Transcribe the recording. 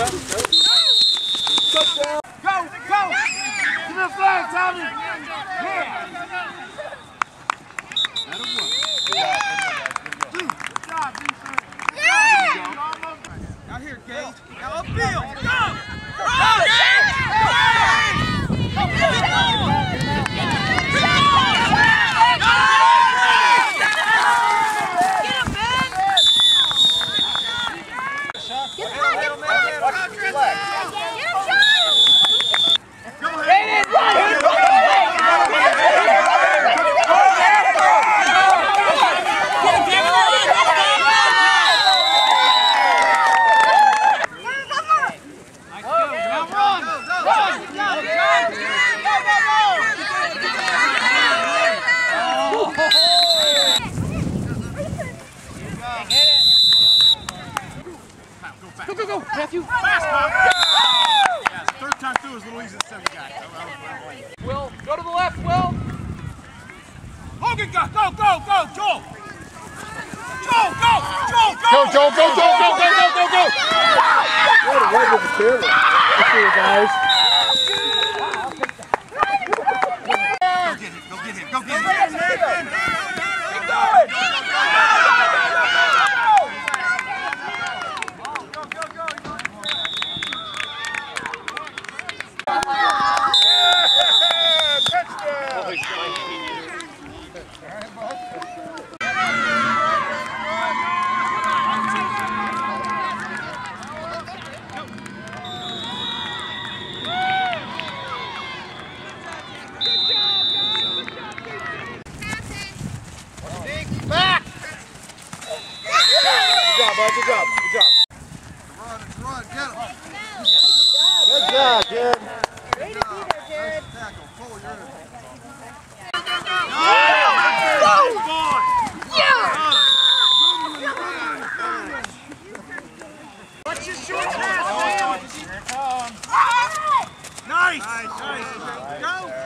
Touchdown. Go! Go! Give me a flag, Tommy! Yeah! That'll work. Good job, defense. Yeah! Out here, Gage. Now upfield. Go! Go, Gage! Go, go, Matthew! Fast, Bob! Yeah, it's the third time through is a little easier than the second guy. Will, go to the left, Will! Hogan, go, go, go, go, Joel! Joel, go! Joel, go! Go, Joel, go, go, go, go, go, go, go! What a right with the camera. Let's see you guys. Go get him, go get him, go get him! Keep going! Good job, good job. Run, get him. Good job, kid. Way to be there, Jared. Nice tackle. Pull your Watch your short pass, man. Nice. Nice. Go.